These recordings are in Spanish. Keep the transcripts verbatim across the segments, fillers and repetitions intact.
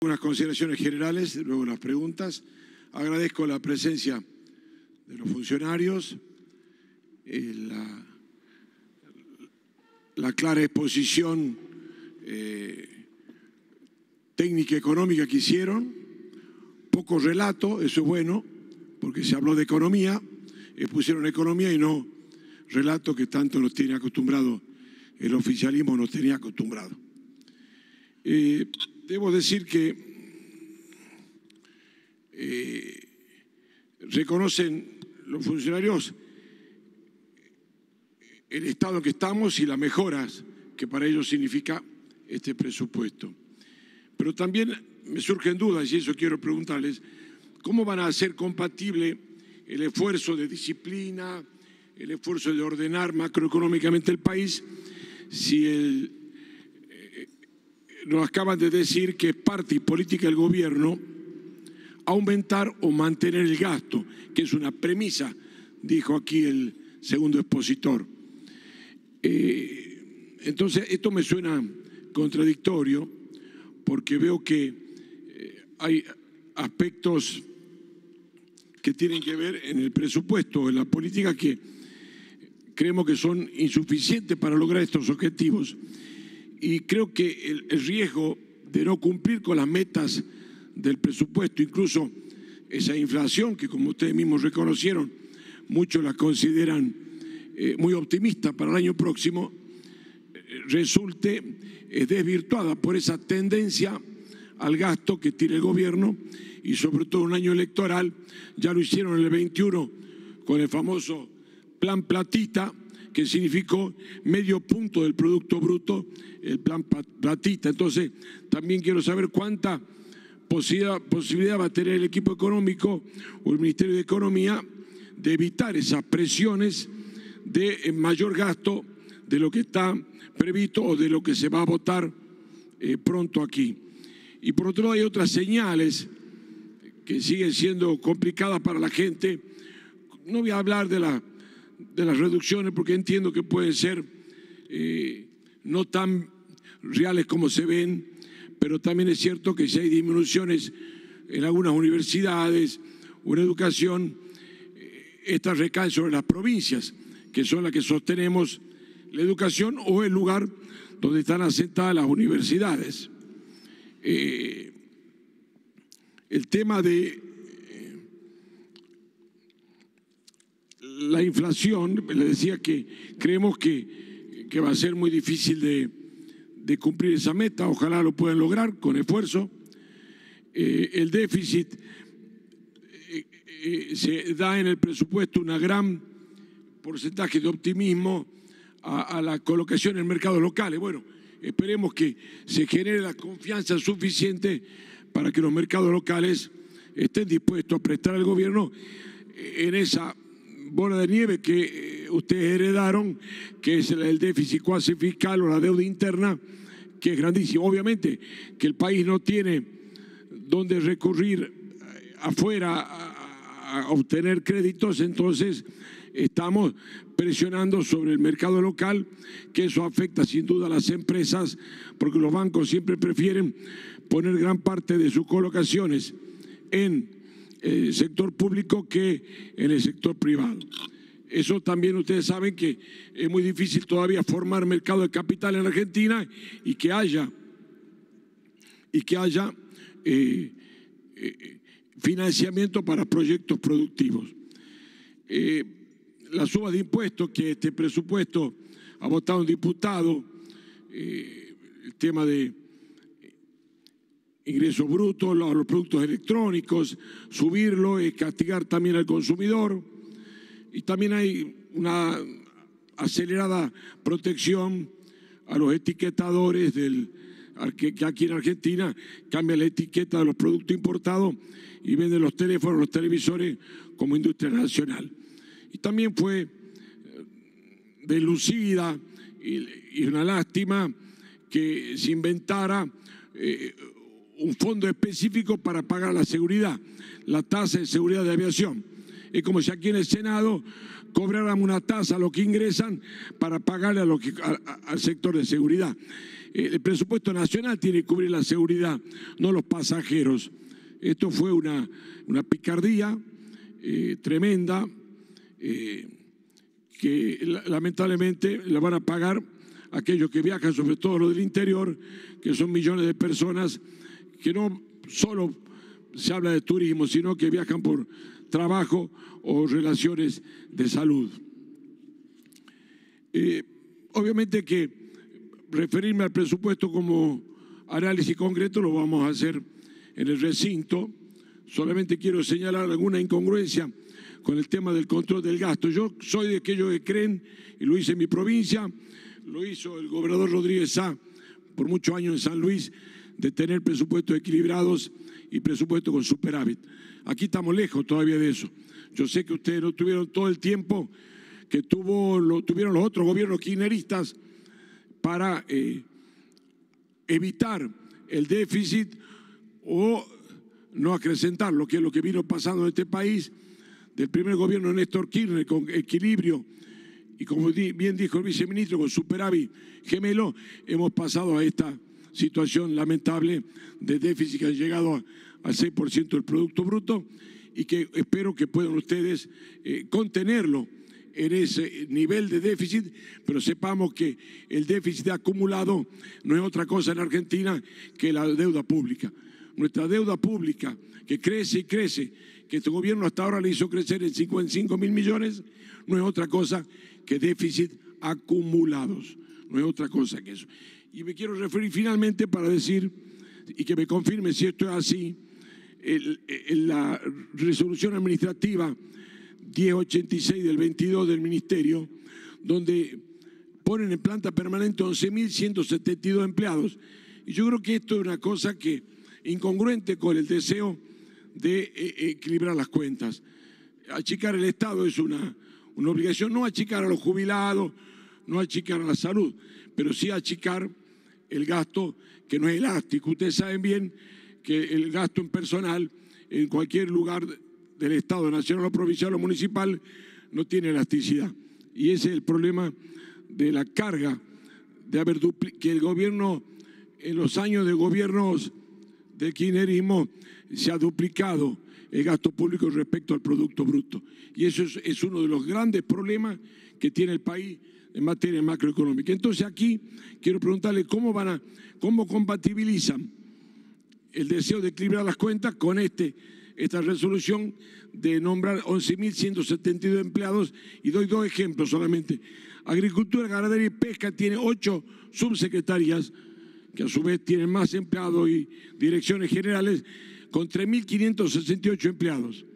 Unas consideraciones generales, luego las preguntas. Agradezco la presencia de los funcionarios, eh, la, la clara exposición eh, técnica económica que hicieron, poco relato, eso es bueno, porque se habló de economía, expusieron economía y no relato que tanto nos tiene acostumbrado, el oficialismo nos tenía acostumbrado. Eh, debo decir que eh, reconocen los funcionarios el estado en que estamos y las mejoras que para ellos significa este presupuesto. Pero también me surgen dudas, y eso quiero preguntarles, ¿cómo van a hacer compatible el esfuerzo de disciplina, el esfuerzo de ordenar macroeconómicamente el país, si el, eh, nos acaban de decir que es parte y política del gobierno aumentar o mantener el gasto, que es una premisa, dijo aquí el segundo expositor. Eh, entonces, esto me suena contradictorio porque veo que eh, hay aspectos que tienen que ver en el presupuesto, en la política, que creemos que son insuficientes para lograr estos objetivos. Y creo que el, el riesgo de no cumplir con las metas del presupuesto, incluso esa inflación que, como ustedes mismos reconocieron, muchos la consideran eh, muy optimista para el año próximo, eh, resulte eh, desvirtuada por esa tendencia al gasto que tiene el gobierno, y sobre todo un año electoral. Ya lo hicieron en el veintiuno con el famoso Plan Platita, que significó medio punto del Producto Bruto, el Plan Platita. Entonces, también quiero saber cuánta posibilidad, posibilidad va a tener el equipo económico o el Ministerio de Economía de evitar esas presiones de mayor gasto de lo que está previsto o de lo que se va a votar eh, pronto aquí. Y por otro lado hay otras señales que siguen siendo complicadas para la gente. No voy a hablar de, la, de las reducciones porque entiendo que pueden ser eh, no tan reales como se ven, pero también es cierto que si hay disminuciones en algunas universidades o en educación, eh, estas recaen sobre las provincias, que son las que sostenemos la educación o el lugar donde están asentadas las universidades. Eh, el tema de eh, la inflación, le decía que creemos que, que va a ser muy difícil de, de cumplir esa meta, ojalá lo puedan lograr con esfuerzo. Eh, el déficit, eh, eh, se da en el presupuesto una gran porcentaje de optimismo a, a la colocación en mercados locales. Bueno, esperemos que se genere la confianza suficiente para que los mercados locales estén dispuestos a prestar al gobierno en esa bola de nieve que ustedes heredaron, que es el déficit cuasi fiscal o la deuda interna, que es grandísimo. Obviamente que el país no tiene dónde recurrir afuera a, a obtener créditos, entonces estamos presionando sobre el mercado local, que eso afecta sin duda a las empresas, porque los bancos siempre prefieren poner gran parte de sus colocaciones en el sector público que en el sector privado. Eso también ustedes saben que es muy difícil todavía formar mercado de capital en Argentina y que haya, y que haya eh, eh, financiamiento para proyectos productivos. Eh, la suba de impuestos que este presupuesto ha votado un diputado, eh, el tema de ingresos brutos, los, los productos electrónicos, subirlo, es castigar también al consumidor, y también hay una acelerada protección a los etiquetadores del, que, que aquí en Argentina cambian la etiqueta de los productos importados y venden los teléfonos, los televisores como industria nacional. Y también fue deslucida y, y una lástima que se inventara eh, un fondo específico para pagar la seguridad, la tasa de seguridad de aviación. Es como si aquí en el Senado cobráramos una tasa a los que ingresan para pagarle a lo que, a, a, al sector de seguridad. el presupuesto nacional tiene que cubrir la seguridad, no los pasajeros. Esto fue una, una picardía eh, tremenda eh, que lamentablemente la van a pagar aquellos que viajan, sobre todo los del interior, que son millones de personas que no solo se habla de turismo, sino que viajan por trabajo o relaciones de salud. Eh, obviamente que referirme al presupuesto como análisis concreto lo vamos a hacer en el recinto. Solamente quiero señalar alguna incongruencia con el tema del control del gasto. Yo soy de aquellos que creen, y lo hice en mi provincia, lo hizo el gobernador Rodríguez Sá por muchos años en San Luis, de tener presupuestos equilibrados y presupuestos con superávit. Aquí estamos lejos todavía de eso. Yo sé que ustedes no tuvieron todo el tiempo que tuvo, lo, tuvieron los otros gobiernos kirchneristas para eh, evitar el déficit o no acrecentarlo, que es lo que vino pasando en este país del primer gobierno de Néstor Kirchner, con equilibrio y, como bien dijo el viceministro, con superávit gemelo, hemos pasado a esta situación lamentable de déficit que ha llegado al seis por ciento del Producto Bruto y que espero que puedan ustedes eh, contenerlo en ese nivel de déficit, pero sepamos que el déficit acumulado no es otra cosa en Argentina que la deuda pública. Nuestra deuda pública, que crece y crece, que este gobierno hasta ahora le hizo crecer en cincuenta y cinco mil millones, no es otra cosa que déficit acumulados, no es otra cosa que eso. Y me quiero referir finalmente para decir, y que me confirme si esto es así, el, el, la resolución administrativa diez ochenta y seis del veintidós del Ministerio, donde ponen en planta permanente once mil ciento setenta y dos empleados. Y yo creo que esto es una cosa que incongruente con el deseo de eh, equilibrar las cuentas. Achicar el Estado es una, una obligación, no achicar a los jubilados, no achicar a la salud, pero sí achicar el gasto que no es elástico. Ustedes saben bien que el gasto en personal en cualquier lugar del Estado, nacional o provincial o municipal, no tiene elasticidad. Y ese es el problema de la carga de haber que el gobierno, en los años de gobiernos del kirchnerismo, se ha duplicado el gasto público respecto al Producto Bruto. Y eso es, es uno de los grandes problemas que tiene el país en materia macroeconómica. Entonces aquí quiero preguntarle cómo van a, cómo compatibilizan el deseo de equilibrar las cuentas con este, esta resolución de nombrar once mil ciento setenta y dos empleados, y doy dos ejemplos solamente. Agricultura, Ganadería y Pesca tiene ocho subsecretarías, que a su vez tienen más empleados y direcciones generales, con tres mil quinientos sesenta y ocho empleados.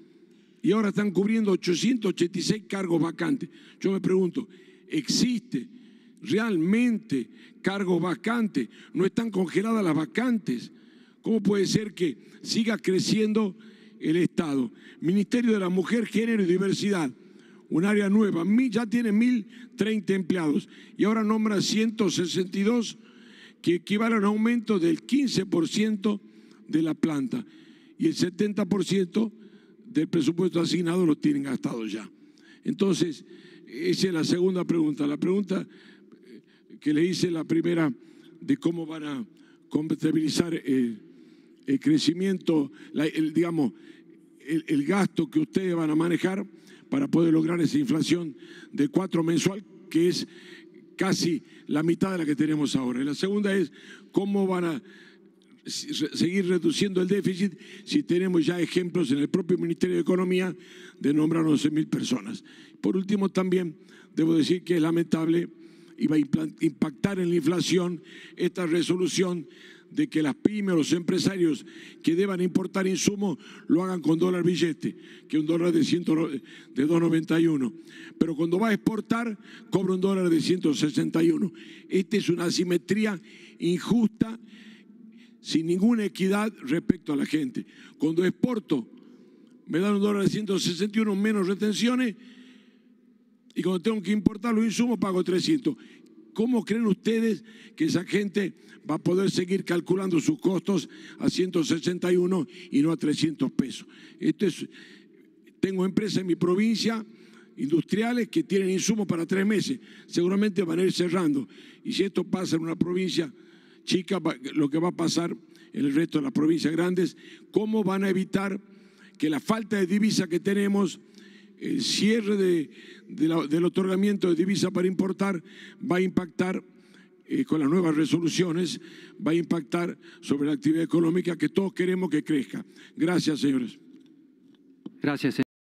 Y ahora están cubriendo ochocientos ochenta y seis cargos vacantes. Yo me pregunto, ¿existe realmente cargos vacantes? ¿No están congeladas las vacantes? ¿Cómo puede ser que siga creciendo el Estado? Ministerio de la Mujer, Género y Diversidad, un área nueva, ya tiene mil treinta empleados y ahora nombra ciento sesenta y dos, que equivale a un aumento del quince por ciento de la planta, y el setenta por ciento del presupuesto asignado lo tienen gastado ya. Entonces, esa es la segunda pregunta. La pregunta que le hice, la primera, de cómo van a compatibilizar el, el crecimiento, la, el, digamos, el, el gasto que ustedes van a manejar para poder lograr esa inflación de cuatro mensual, que es casi la mitad de la que tenemos ahora. Y la segunda es cómo van a seguir reduciendo el déficit si tenemos ya ejemplos en el propio Ministerio de Economía de nombrar once mil personas. Por último, también debo decir que es lamentable y va a impactar en la inflación esta resolución de que las pymes o los empresarios que deban importar insumos lo hagan con dólar billete, que un dólar de, de dos noventa y uno. Pero cuando va a exportar, cobra un dólar de ciento sesenta y uno. Esta es una asimetría injusta, sin ninguna equidad respecto a la gente. Cuando exporto, me dan un dólar de ciento sesenta y uno menos retenciones, y cuando tengo que importar los insumos pago trescientos. ¿Cómo creen ustedes que esa gente va a poder seguir calculando sus costos a ciento sesenta y uno y no a trescientos pesos? Esto es, tengo empresa en mi provincia industriales que tienen insumos para tres meses, seguramente van a ir cerrando. Y si esto pasa en una provincia chica, lo que va a pasar en el resto de las provincias grandes, ¿cómo van a evitar que la falta de divisa que tenemos, el cierre de, de la, del otorgamiento de divisa para importar, va a impactar eh, con las nuevas resoluciones, va a impactar sobre la actividad económica que todos queremos que crezca? Gracias, señores. Gracias.